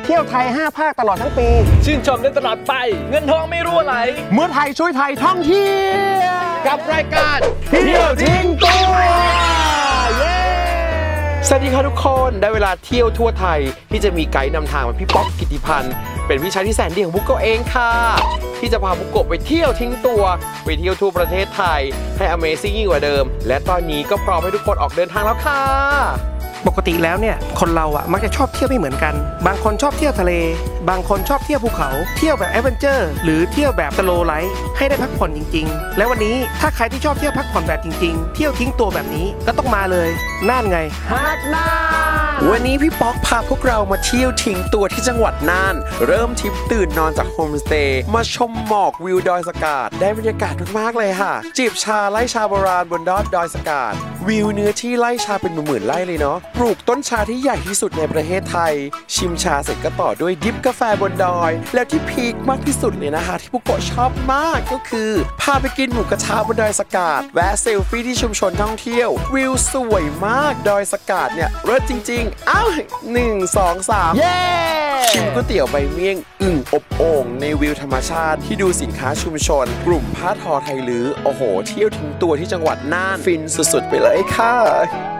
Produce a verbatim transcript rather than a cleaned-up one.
ที่ยวไทยห้าภาคตลอดทั้งปีชื่นชมได้ตลอดไปเงินทองไม่รั่วไหลเมื่อไทยช่วยไทยท่องเที่ยวกับรายการเที่ยวทิ้งตัวเย้สวัสดีค่ะทุกคนได้เวลาเที่ยวทั่วไทยที่จะมีไกด์นำทางมาพี่ป๊อกกิติพันธ์เป็นพี่ชายที่แสนดีของบุกโกเองค่ะที่จะพาบุกโกไปเที่ยวทิ้งตัวไปเที่ยวทั่วประเทศไทยให้ Amazing ยิ่งกว่าเดิมและตอนนี้ก็พร้อมให้ทุกคนออกเดินทางแล้วค่ะปกติแล้วเนี่ยคนเราอ่ะมักจะชอบเที่ยวไม่เหมือนกันบางคนชอบเที่ยวทะเลบางคนชอบเที่ยวภูเขาเที่ยวแบบแอดเวนเจอร์หรือเที่ยวแบบสโลว์ไลฟ์ให้ได้พักผ่อนจริงๆและวันนี้ถ้าใครที่ชอบเที่ยวพักผ่อนแบบจริงๆเที่ยวทิ้งตัวแบบนี้ก็ต้องมาเลยน่านไงฮักน่านวันนี้พี่ป๊อกพาพวกเรามาเที่ยวทิ้งตัวที่จังหวัดน่านเริ่มทริปตื่นนอนจากโฮมสเตย์มาชมหมอกวิวดอยสะกาดได้บรรยากาศมากๆเลยค่ะจิบชาไร่ชาโบราณบนยอดดอยสะกาดวิวเนื้อที่ไร่ชาเป็นหมื่นๆไร่เลยเนาะปลูกต้นชาที่ใหญ่ที่สุดในประเทศไทยชิมชาเสร็จก็ต่อด้วยดิฟกาแฟบนดอยแล้วที่พีคมากที่สุดเลยนะคะที่พวกโกชอบมากก็คือพาไปกินหมูกระทะบนดอยสะกาดแวะเซลฟี่ที่ชุมชนท่องเที่ยววิวสวยมากดอยสะกาดเนี่ยเลิศจริงๆอ้าวหนึ่งสองสามเย้ชิมก๋วยเตี๋ยวใบเมี่ยงอึ่งอบโอ่งในวิวธรรมชาติที่ดูสินค้าชุมชนกลุ่มผ้าทอไทยลื้อโอ้โหเที่ยวทิ้งตัวที่จังหวัดน่านฟินสุดๆไปเลยค่ะ